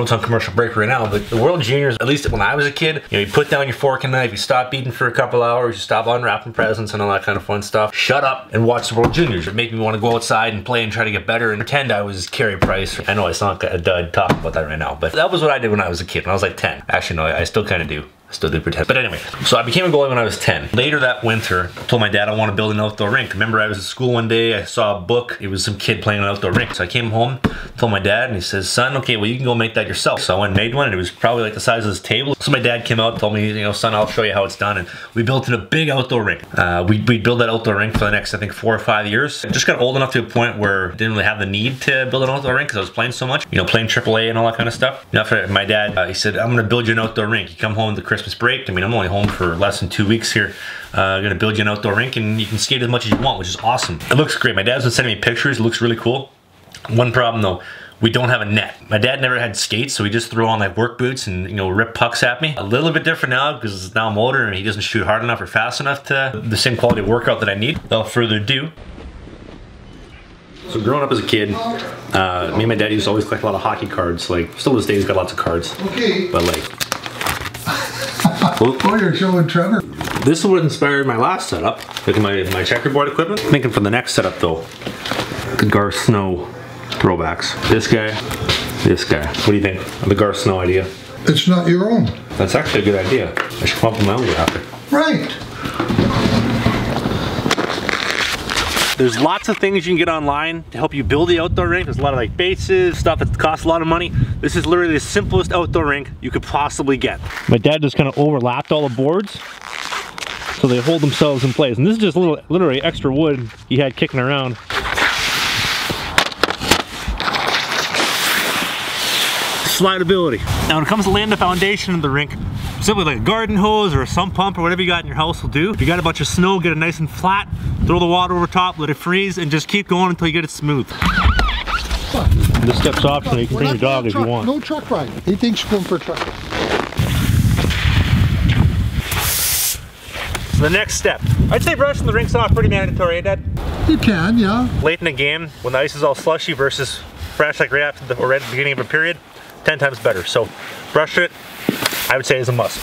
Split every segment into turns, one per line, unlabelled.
know it's on commercial break right now, but the World Juniors, at least when I was a kid, you know, you put down your fork and knife, you stop eating for a couple hours, you stop unwrapping presents and all that kind of fun stuff. Shut up and watch the World Juniors. It made me want to go outside and play and try to get better and pretend I was Carey Price. I know I sound like a dud talking about that right now, but that was what I did when I was a kid, when I was like 10. Actually, no, I still kind of do. Still do pretend. But anyway, so I became a goalie when I was 10. Later that winter, I told my dad I want to build an outdoor rink. Remember, I was at school one day, I saw a book. It was some kid playing an outdoor rink. So I came home, told my dad, and he says, son, okay, well, you can go make that yourself. So I went and made one, and it was probably like the size of this table. So my dad came out, told me, you know, son, I'll show you how it's done. And we built in a big outdoor rink. We'd build that outdoor rink for the next, I think, 4 or 5 years. I just got old enough to a point where I didn't really have the need to build an outdoor rink because I was playing so much, you know, playing AAA and all that kind of stuff. And after my dad, he said, I'm gonna build you an outdoor rink. You come home to Christmas break. I mean, I'm only home for less than 2 weeks here. Gonna build you an outdoor rink and you can skate as much as you want, which is awesome. It looks great. My dad's been sending me pictures. It looks really cool. One problem though, we don't have a net. My dad never had skates, so he just threw on like work boots and, you know, rip pucks at me. A little bit different now because it's now I'm older and he doesn't shoot hard enough or fast enough to the same quality of workout that I need. Without further ado. So growing up as a kid, me and my dad used to always collect a lot of hockey cards. Like, still to this day, he's got lots of cards. Okay. But like,
oh, you're showing Trevor.
This is what inspired my last setup. Look at my checkerboard equipment. Thinking for the next setup though, the Garth Snow throwbacks. This guy, this guy. What do you think of the Garth Snow idea?
It's not your own.
That's actually a good idea. I should come up with my own graphic.
Right.
There's lots of things you can get online to help you build the outdoor rink. There's a lot of like bases, stuff that costs a lot of money. This is literally the simplest outdoor rink you could possibly get. My dad just kind of overlapped all the boards so they hold themselves in place. And this is just literally extra wood he had kicking around. Slidability. Now when it comes to laying the foundation of the rink, simply like a garden hose or a sump pump or whatever you got in your house will do. If you got a bunch of snow, get it nice and flat, throw the water over top, let it freeze, and just keep going until you get it smooth. This step's optional, you can bring your dog if you want.
No truck ride. He thinks you're going for a truck.
So the next step, I'd say brushing the rinks off pretty mandatory, eh, Dad?
You can, yeah.
Late in the game, when the ice is all slushy versus fresh like right after or right at the beginning of a period, 10 times better. So brush it, I would say is a must.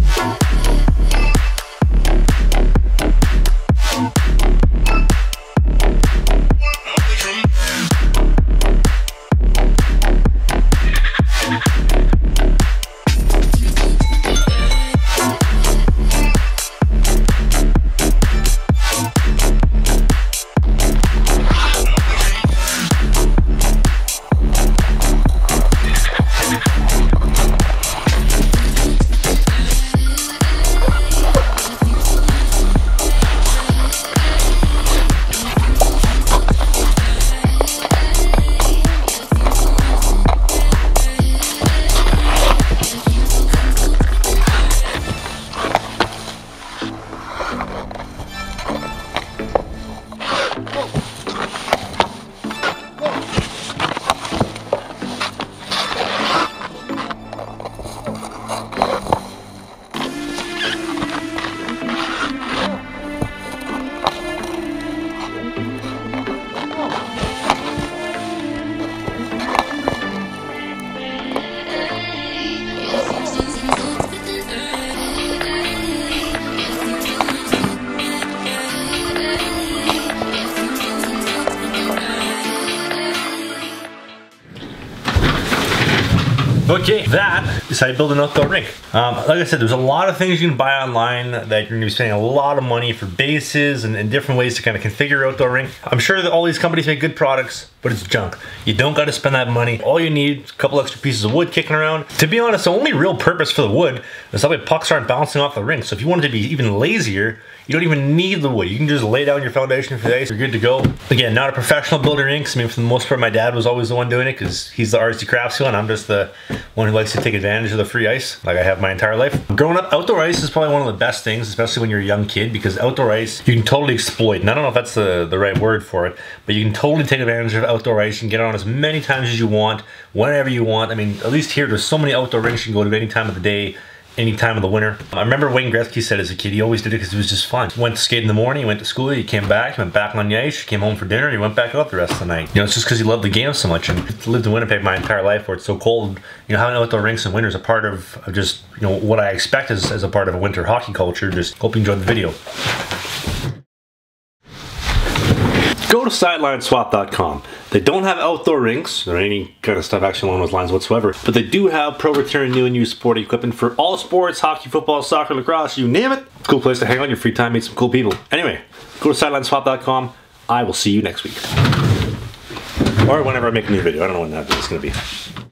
Okay, that is how you build an outdoor rink. Like I said, there's a lot of things you can buy online that you're gonna be spending a lot of money for bases and different ways to kind of configure your outdoor rink. I'm sure that all these companies make good products, but it's junk. You don't gotta spend that money. All you need is a couple extra pieces of wood kicking around. To be honest, the only real purpose for the wood is that way pucks aren't bouncing off the rink. So if you wanted to be even lazier, you don't even need the wood. You can just lay down your foundation for the ice, you're good to go. Again, not a professional builder rinks. I mean, for the most part, my dad was always the one doing it because he's the artsy craftsy one. I'm just the one who likes to take advantage of the free ice, like I have my entire life. Growing up, outdoor ice is probably one of the best things, especially when you're a young kid, because outdoor ice, you can totally exploit. And I don't know if that's the right word for it, but you can totally take advantage of outdoor ice. You can get on as many times as you want, whenever you want. I mean, at least here, there's so many outdoor rinks you can go to any time of the day. any time of the winter. I remember Wayne Gretzky said as a kid, he always did it because it was just fun. He went to skate in the morning, he went to school, he came back, he went back on the ice, he came home for dinner, he went back out the rest of the night. You know, it's just because he loved the game so much. And I lived in Winnipeg my entire life where it's so cold. You know, having outdoor rinks in winter is a part of just, you know, what I expect as a part of a winter hockey culture. Just hope you enjoyed the video. Go to SidelineSwap.com. They don't have outdoor rinks or any kind of stuff actually along those lines whatsoever, but they do have pro return new and used sporting equipment for all sports, hockey, football, soccer, lacrosse, you name it. Cool place to hang out in your free time, meet some cool people. Anyway, go to SidelineSwap.com. I will see you next week. Or whenever I make a new video. I don't know when that is going to be.